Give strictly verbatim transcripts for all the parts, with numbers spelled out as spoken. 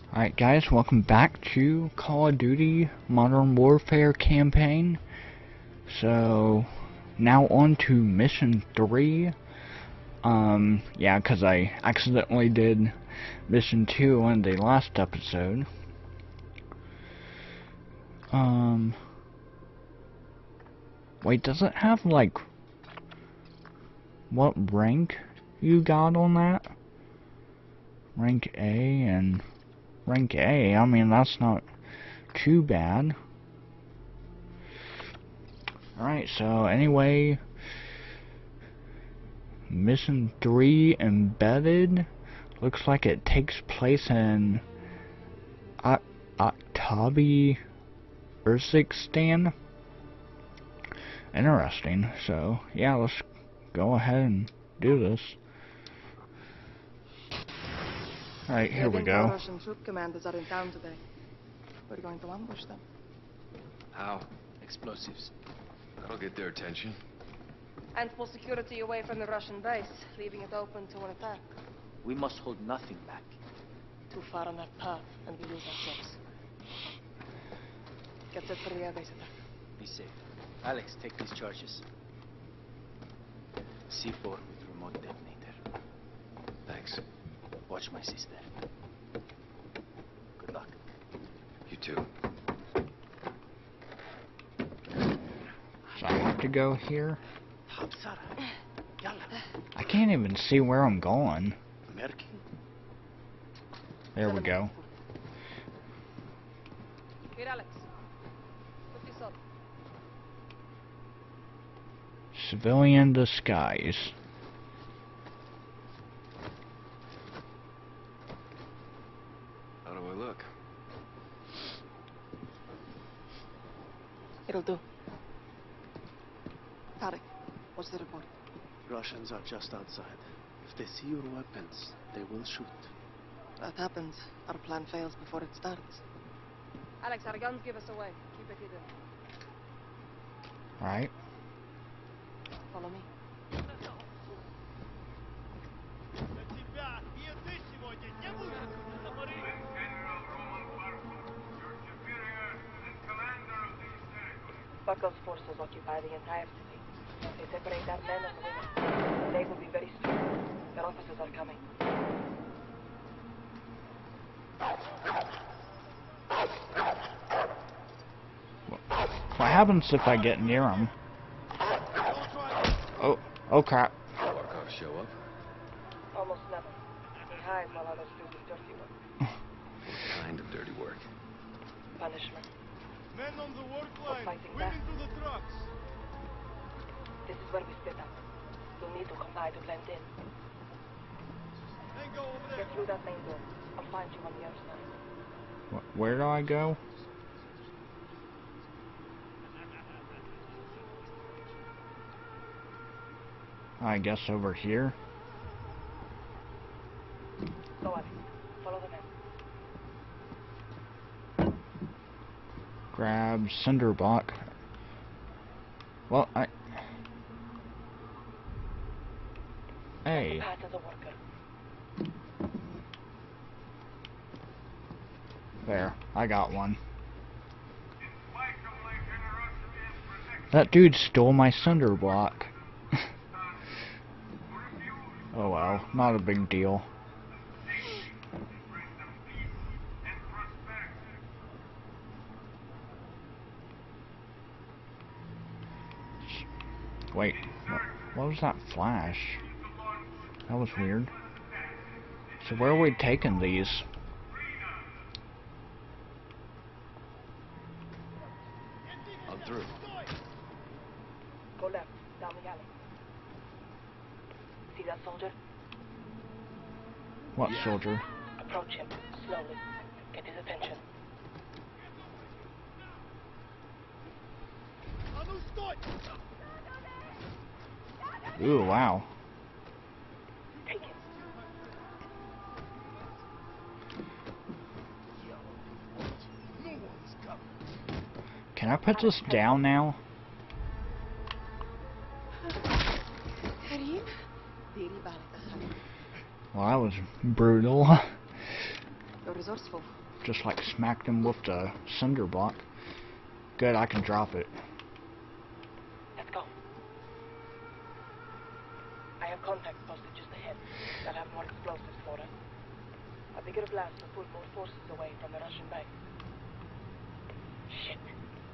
Alright guys, welcome back to Call of Duty Modern Warfare campaign. So, now on to mission three. Um, yeah, because I accidentally did mission two in the last episode. Um, wait, does it have, like, what rank you got on that? Rank A and rank A, I mean, that's not too bad. Alright, so anyway, mission three, Embedded. Looks like it takes place in Oktabi, Urzikstan. Interesting. So, yeah, let's go ahead and do this. Alright, here we go. Russian troop commanders are in town today. We're going to ambush them. How? Explosives. That'll get their attention. And pull security away from the Russian base, leaving it open to an attack. We must hold nothing back. Too far on that path, and we lose ourselves. Get set for the air base attack. Be safe. Alex, take these charges. C four with remote detonator. Thanks. Watch my sister. Good luck. You too. So I have to go here. I can't even see where I'm going. There we go. Here, Alex. Put this on. Civilian disguise. How do I look? It'll do. Tarek, what's the report? Russians are just outside. If they see your weapons, they will shoot. That happens. Our plan fails before it starts. Alex, our guns give us away. Keep it hidden. Alright. Follow me. Buckle's forces occupy the entire city. They separate our men and women. They will be very strict. Their officers are coming. What happens if I get near them? Oh, oh crap. Barkov show up? Almost never. He hides while others do the dirty work. What kind of dirty work? Punishment. Men on the work line, fighting women back. to the trucks. This is where we split up. You'll need to comply to blend in. Then go over there. Get through that main door. I'll find you on the other side. Wh- Where do I go? I guess over here. Go on. Follow the men. Grab cinder block. Well, I... Hey. Pass as a worker. There. I got one. That dude stole my cinder block. Oh well, not a big deal. Wait, what, what was that flash? That was weird. So where are we taking these? I'm through. Go left. Down the alley. See that soldier? What soldier? Approach him. Slowly. Get his attention. Ooh, wow. Take him. Can I put this down now? Very bad. Well, that was brutal. Your resourceful. Just like smacked him with the cinder block. Good, I can drop it. Let's go. I have contacts posted just ahead. They'll have more explosives for us. A bigger blast will pull more forces away from the Russian base. Shit.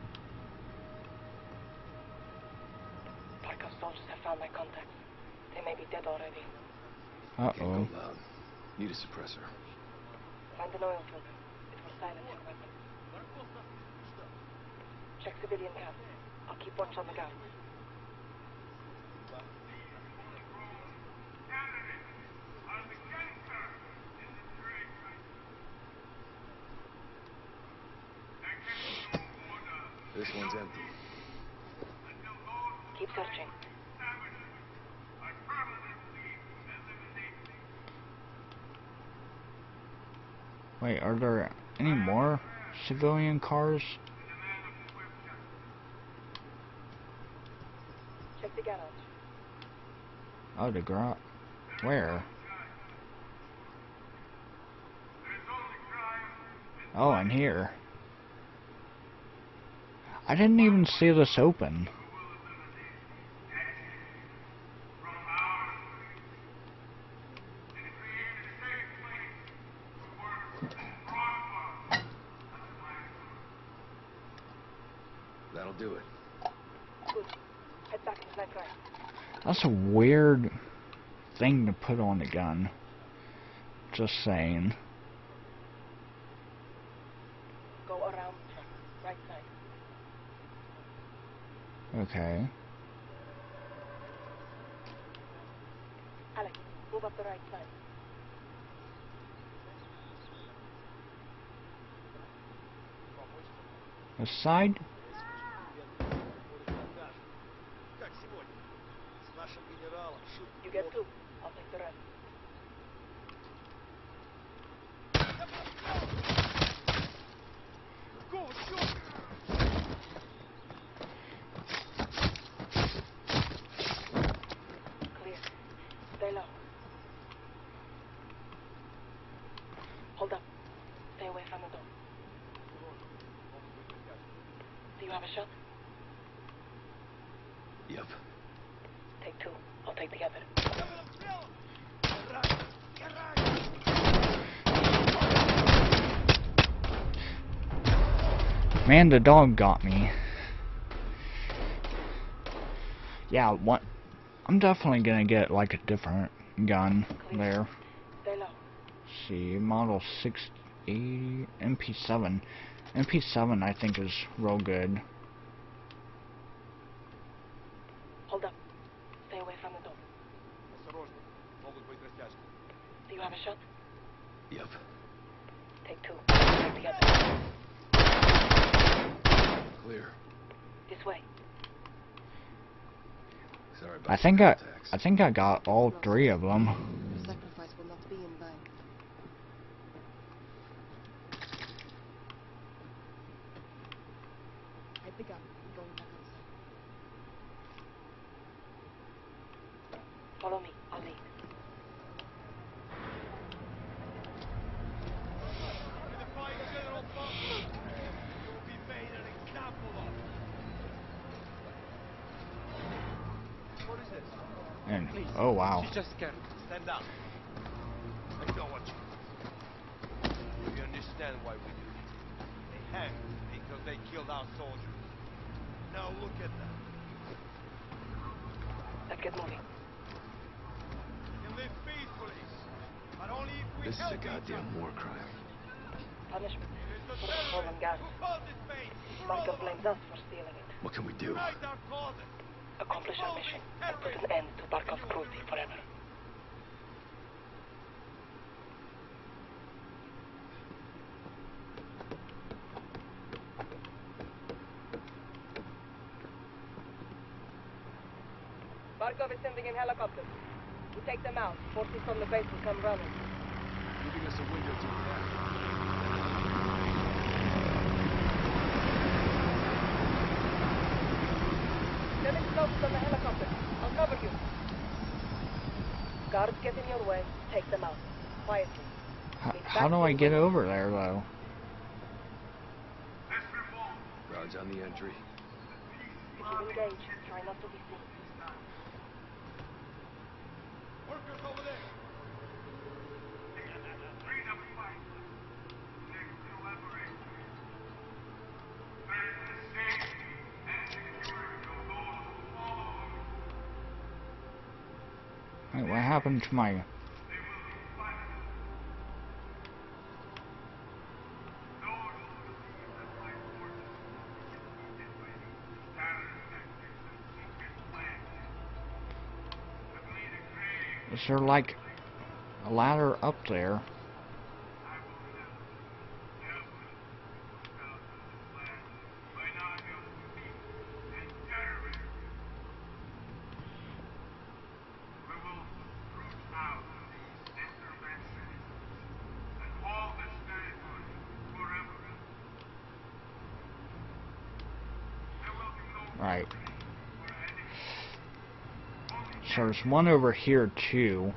Barkov soldiers have found my contacts. They may be dead already. Uh Can't oh. go loud. Need a suppressor. Find an oil filter. It will silence your weapon. Check civilian camp. I'll keep watch on the guards. This one's empty. Keep searching. Wait, are there any more civilian cars? Check the garage. Oh, the garage. Where? Oh, in here. I didn't even see this open. That'll do it. Good. Head back into that guy. That's a weird thing to put on the gun. Just saying. Go around the truck. Right side. Okay. Alex, move up the right side. The side? You get two. I'll take the rest. Go, shoot! Clear. Stay low. Hold up. Stay away from the door. Do you have a shot? Yep. Take two. I'll take the other. Man, the dog got me. Yeah, what? I'm definitely gonna get like a different gun there. Stay low. See, model six eighty M P seven. M P seven I think is real good. Hold up. Stay away from the door. Do you have a shot? Yep. Take two. I'll take the other. Clear. This way. Sorry about I think I, contacts. I think I got all three of them. Your sacrifice will not be in vain. Hide the gun. I'm going back outside. Follow me. I'll lead. With the fine General Butler, you'll be made an example of. What is this? And oh wow. She's just scared. Stand down. I know what you mean. We understand why we do this. They hanged because they killed our soldiers. Now look at that. Let's get moving. We can live peacefully, but only if we This is help a each goddamn other. war crime. Punishment. It's the For the stolen terrorists gas. who caused this pain for all Barkov of blames us. us for stealing it. What can we do? Unite our causes. Accomplish our mission and put an end to Barkov's cruelty forever. Barkov is sending in helicopters. We take them out. Forces from the base will come running. Giving us a window to react. Send explosives on the helicopter. I'll cover you. Guards get in your way. Take them out. Quietly. H how do I get over there, though? Guards on the entry. If you engage, try not to be seen. Workers over there. Wait, what happened to my... Is there like a ladder up there? Right. So there's one over here too.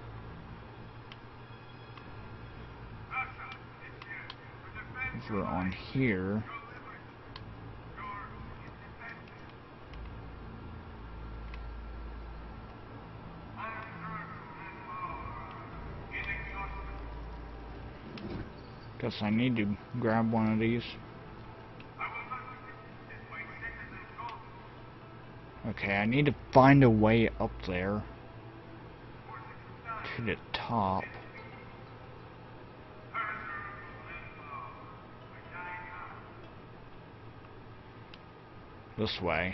Over on here. Guess I need to grab one of these. Okay, I need to find a way up there to the top. This way.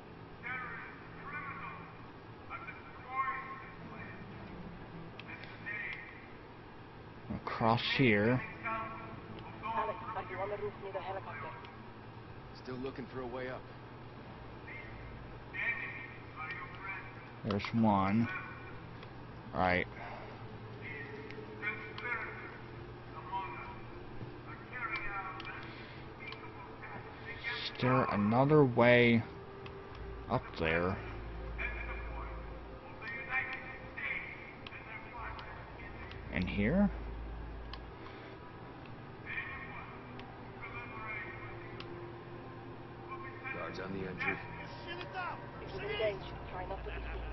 Across here. Alex, are you on the roof near the helicopter? Still looking for a way up. There's one. Right. Is there another way up there? In here? Guards on the entry. If you engage, try not to be seen.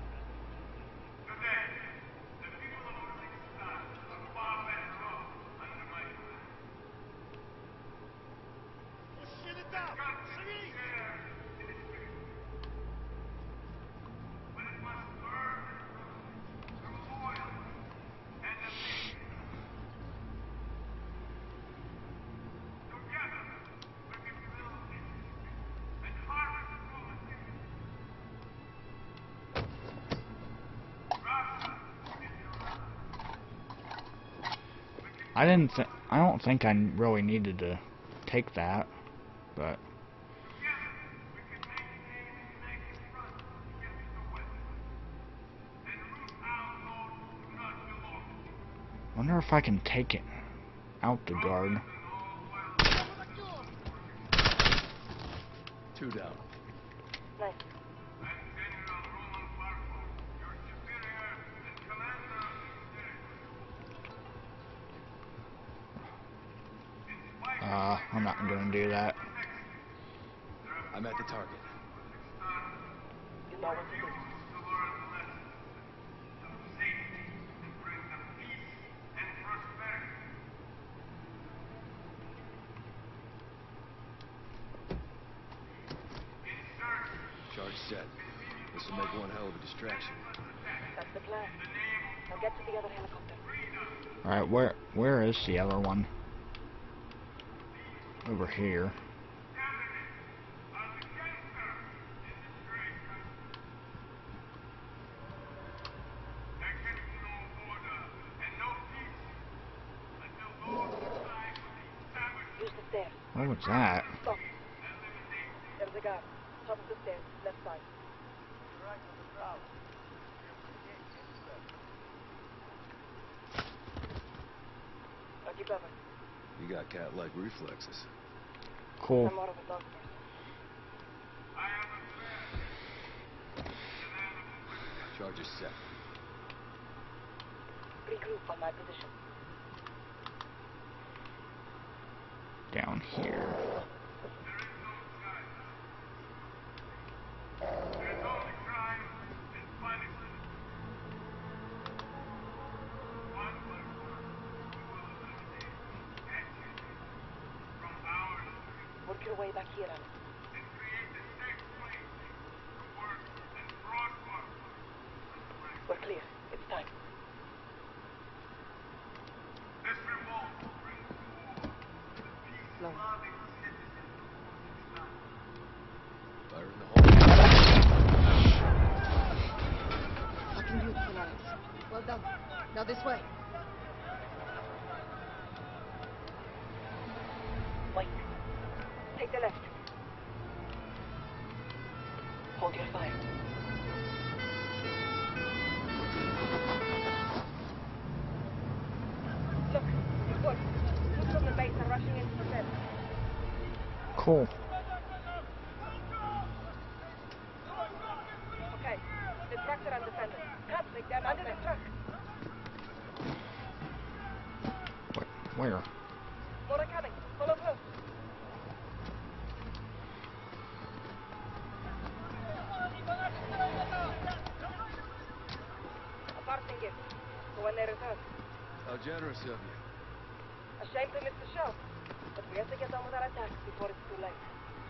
I didn't th I don't think I really needed to take that, but wonder if I can take it out the guard. Two down. Nice. Uh, I'm not gonna do that. I'm at the target. You know what to do. Charge set. This will make one hell of a distraction. That's the plan. Now get to the other helicopter. Alright, where where is the other one? Over here. Use the stairs. What was that? Stop. There's a guard. Top of the stairs, left side. Got you covered. You got cat-like reflexes. Cool. I'm more of a dog person. Charge is set. Regroup on my position. down here. Work your way back here, Alex. We're clear. It's time. Slow. Fire in the hole. Fucking beautiful, Alex. Well done. Now this way. Wait. Take the left. Hold your fire. Look, it worked. Troops from the base are rushing into the center. Cool. Okay, the trucks are undefended. Cut, make them under the truck. Wh- Where? More are coming. Follow close. A parting gift for when they return. How generous of you. A shame to miss the show, but we have to get on with our attacks before it's too late.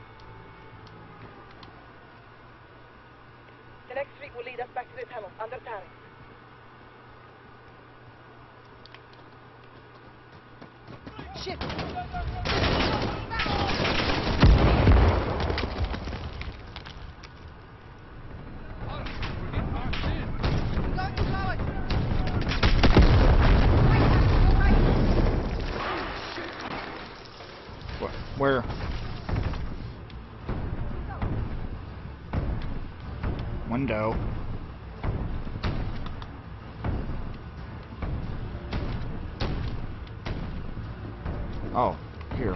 The next street will lead us back to the tunnel, under Tarek. Shit! Going to power! Wh- Where? Window. Oh, here.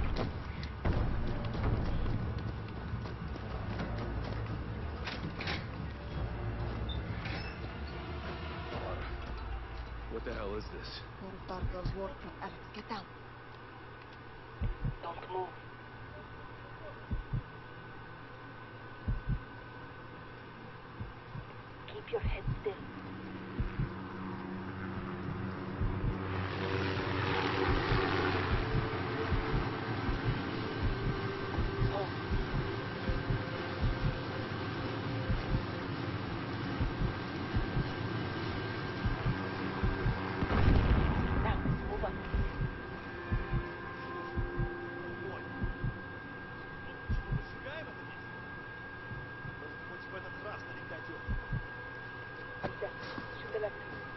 What the hell is this? More of Barkov's war crap. Alex, get down. Don't move. Keep your head still. Hold. Now, move on. Yes, shoot the left.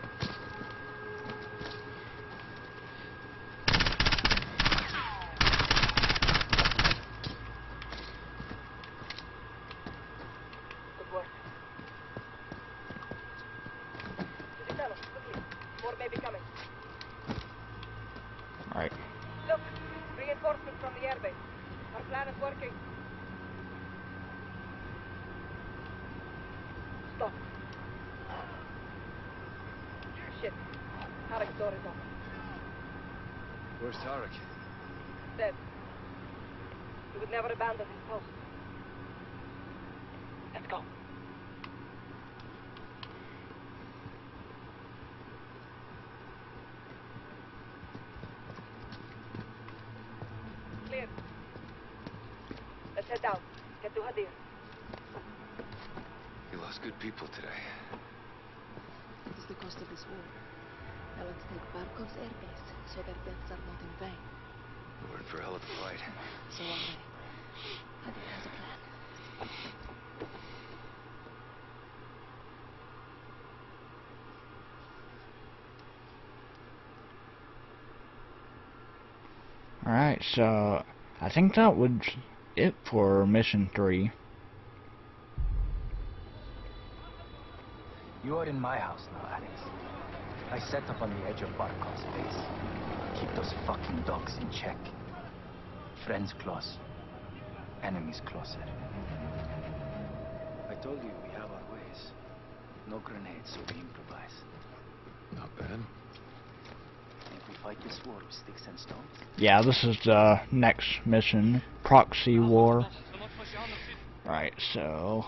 Good work. To the tunnel, quickly. More may be coming. Alright. Look, reinforcements from the airbase. Our plan is working. Stop. Shit. Tarek's door is open. Where's Tarek? Dead. He would never abandon his post. Let's go. Clear. Let's head down. Get to Hadir. You lost good people today. What is the cost of this war? Now let's take Barkov's airbase, so their deaths are not in vain. We're in for a hell of a fight. So are they. Hadir has a plan. Alright, so I think that was it for mission three. You are in my house now, Alex. I set up on the edge of Barkov's base. Keep those fucking dogs in check. Friends close. Enemies closer. I told you we have our ways. No grenades, so we improvise. Not bad. Think we fight this war with sticks and stones? Yeah, this is the next mission, Proxy War. Right, so...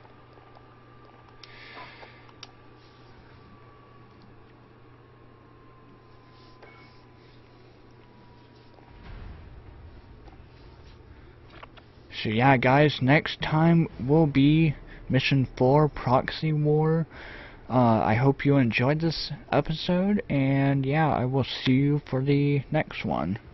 So yeah, guys, next time will be Mission four, Proxy War. Uh, I hope you enjoyed this episode, and yeah, I will see you for the next one.